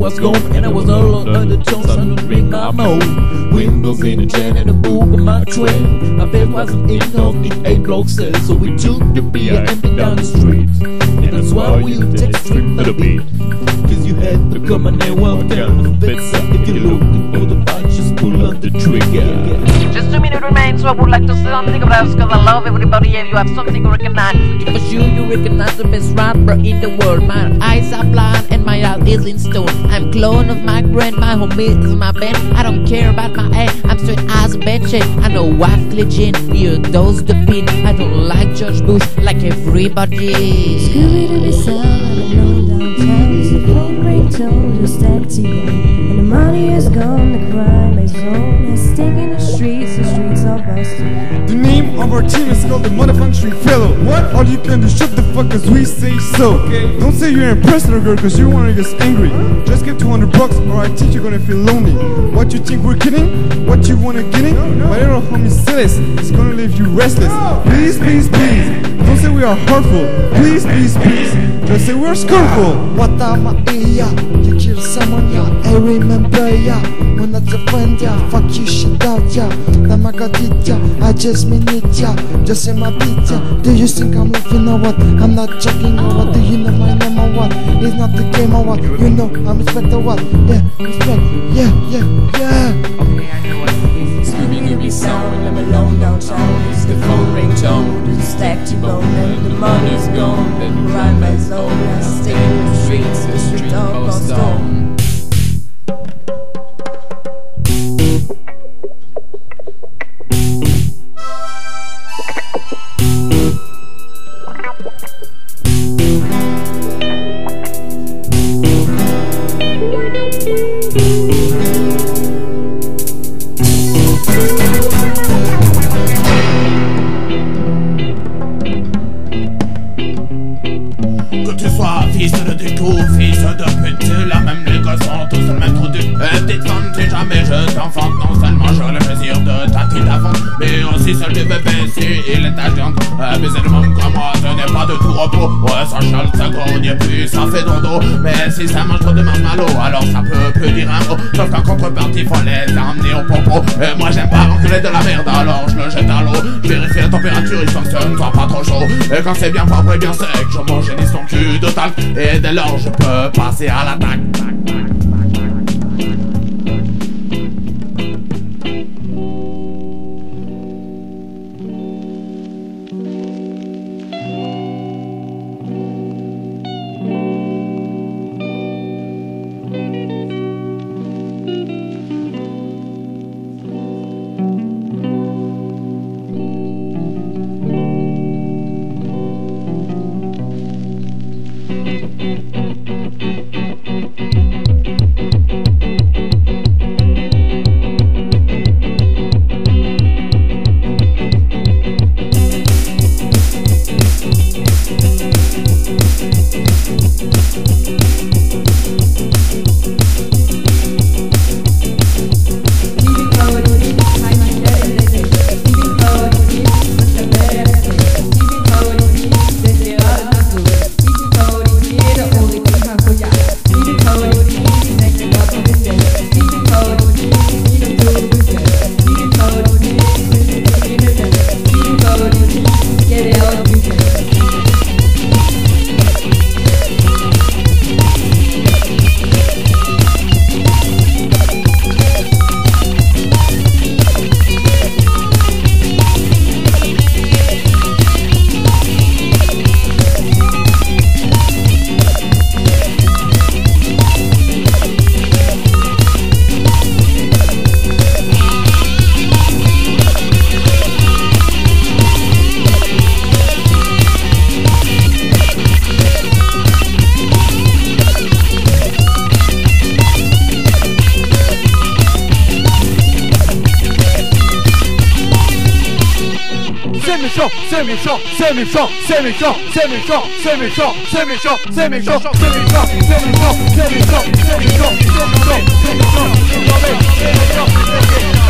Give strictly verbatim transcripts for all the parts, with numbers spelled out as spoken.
was gone, and I was all on the Jones and the ring my mouth. Windows in the jam and the book on my train. My bed wasn't in on the eight block cell, so we took the beer and went down the street. And that's why we would take straight for the beat. Cause you had to come and then walk down the bedside. If you're looking for the fight, just pull on the trigger. Just two minutes remain, so I would like to say something about this, cause I love everybody and you have something to recognize. For sure you recognize the best rapper in the world. My eyes are blind and my heart is in stone. I'm clone of my grand, my homie is my band. I don't care about my air, I'm straight as a bed shit. I know wife glitching, here those the pin. I don't like George Bush like everybody. Scooby-Dooby sound, I'm alone downtown. It's the phone ringtone, just empty. And the money is gone, the crime is on. It's taking the streets, the streets are busted. The name of our team is called the Motherfucking Street Fellow. What? All you can do, shut the fuck as we say so. Okay. Don't say you're impressed, little girl, cause you wanna get angry. Just get two hundred bucks or I teach you're gonna feel lonely. What you think we're kidding? What you wanna get in? My little homie Silas is gonna leave you restless. Please, please, please, don't say we are hurtful. Please, please, please, just say we're scornful. What am I, yeah? You kill someone, yeah. I remember, yeah. When that's a friend, yeah. Fuck you, shit out, yeah. Then I got it, yeah. I just mean it, yeah. Just in my beat, yeah. Do you think I'm laughing or what? I'm not joking or what? Do you know my name or what? It's not the game or what? You know I'm respect or what? Yeah, respect, yeah, yeah, yeah. Okay, I know what it is. Scooby-Dooby sound, I'm alone downtown. It's the phone ringtone, it's stacked to bone. And the money's gone, and the rhyme is low. I stay in the streets, the street all stone. Que tu sois fils de déco, fils de pute, c'est la même, les gosses sont tous le même trou du. Et petite femme, si jamais je t'enfante, non seulement j'aurai le plaisir de tâter ta fente, mais aussi celle du bébé si il est agent. Baiser le monde comme moi, ce n'est pas de tout repos. Ouais, ça chale, ça grogne et puis ça fait dodo. Mais si ça mange trop de marshmallow, alors ça peut plus dire un mot. Sauf qu'en contrepartie, faut les emmener au popo. Et moi j'aime pas enculer de la merde, alors je le jette à l'eau. Je vérifie la température, il fonctionne, soit pas trop chaud. Et quand c'est bien propre et bien sec, j'homogénise ton cul de talc. Et dès lors je peux passer à l'attaque. c'est méchant, c'est méchant, c'est méchant, c'est méchant, c'est méchant, c'est méchant, c'est méchant, c'est méchant, c'est méchant, c'est méchant, c'est méchant, c'est méchant, c'est méchant, c'est méchant.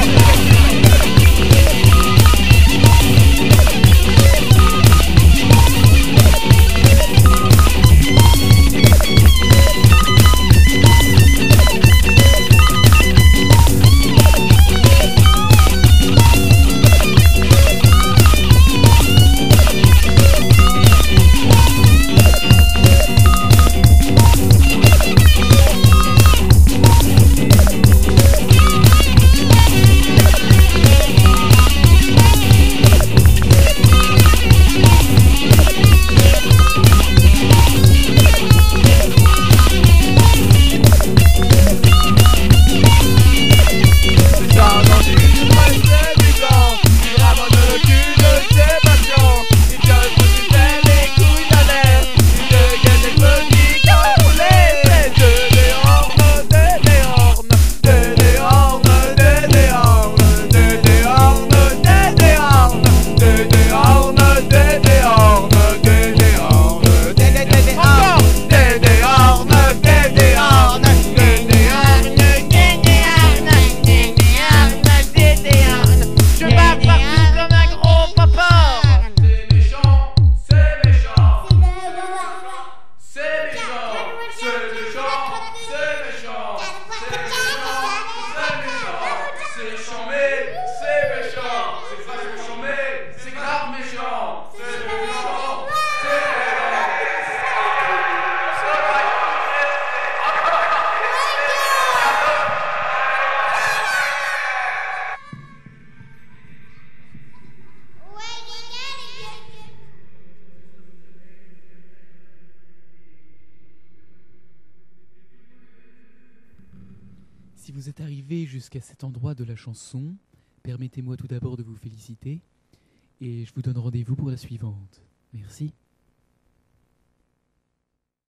si vous êtes arrivé jusqu'à cet endroit de la chanson, permettez-moi tout d'abord de vous féliciter et je vous donne rendez-vous pour la suivante. Merci.